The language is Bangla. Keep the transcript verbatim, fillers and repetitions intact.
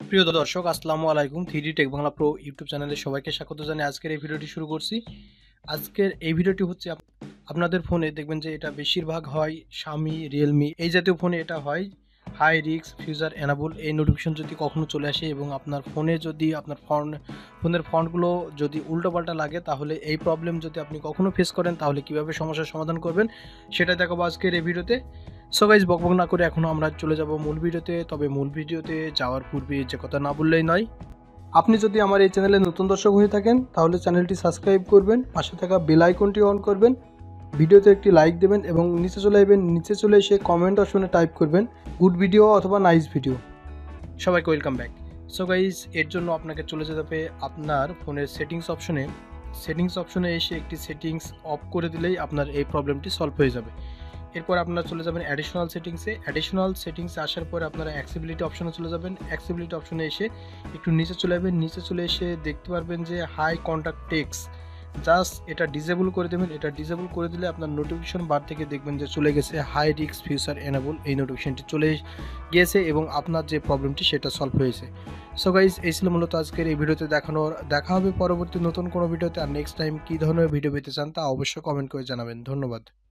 প্রিয় দর্শক, আসসালামু আলাইকুম। Three tech Bangla pro YouTube চ্যানেলে সবাইকে স্বাগত জানিয়ে আজকের এই ভিডিওটি শুরু করছি। আজকের এই ভিডিওটি হচ্ছে আপ- আপনাদের ফোনে দেখবেন যে এটা বেশিরভাগ হয় শামি, রিয়েলমি এই জাতীয় ফোনে এটা হয় হাই রিস্ক ফিউজার এনাবল। এই নোটিফিকেশন যদি কখনো চলে আসে এবং আপনার ফোনে যদি আপনার ফোন ফোনের ফন্টগুলো যদি উল্টোপাল্টা লাগে, তাহলে এই প্রবলেম যদি আপনি কখনো ফেস করেন তাহলে কিভাবে সমস্যার সমাধান করবেন সেটা দেখাবো আজকের এই ভিডিওতে। সো গাইজ, বকবক না করে এখন আমরা চলে যাব মূল ভিডিওতে। তবে মূল ভিডিওতে যাওয়ার পূর্বে যে কথা না বললেই নয়, আপনি যদি আমার এই চ্যানেলে নতুন দর্শক হয়ে থাকেন তাহলে চ্যানেলটি সাবস্ক্রাইব করবেন, পাশে থাকা বেল আইকনটি অন করবেন, ভিডিওতে একটি লাইক দেবেন এবং নিচে চলে আসবেন। নিচে চলে এসে কমেন্ট অপশনে টাইপ করবেন গুড ভিডিও অথবা নাইস ভিডিও। সবাইকে ওয়েলকাম ব্যাক। সো গাইজ, এর জন্য আপনাকে চলে যেতে হবে আপনার ফোনের সেটিংস অপশনে। সেটিংস অপশনে এসে একটি সেটিংস অফ করে দিলেই আপনার এই প্রবলেমটি সলভ হয়ে যাবে। এরপর আপনারা চলে যাবেন অ্যাডিশনাল সেটিংসে। অ্যাডিশনাল সেটিংসে আসার পরে আপনারা অ্যাক্সেসিবিলিটি অপশনে চলে যাবেন। অ্যাক্সেসিবিলিটি অপশনে এসে একটু নিচে চলে যাবেন। নিচে চলে এসে দেখতে পারবেন যে হাই কন্ট্যাক্ট টেক্স, জাস্ট এটা ডিসেবল করে দেবেন। এটা ডিসেবল করে দিলে আপনার নোটিফিকেশন বার থেকে দেখবেন যে চলে গেছে হাই রিস্ক ফিউচার এনাবল, এই নোটিফিকেশনটি চলে গিয়েছে এবং আপনার যে প্রবলেমটি সেটা সলভ হয়েছে। সো গাইজ, এই ছিল মূলত আজকের এই ভিডিওতে দেখানোর। দেখা হবে পরবর্তী নতুন কোনো ভিডিওতে। আর নেক্সট টাইম কী ধরনের ভিডিও পেতে চান তা অবশ্যই কমেন্ট করে জানাবেন। ধন্যবাদ।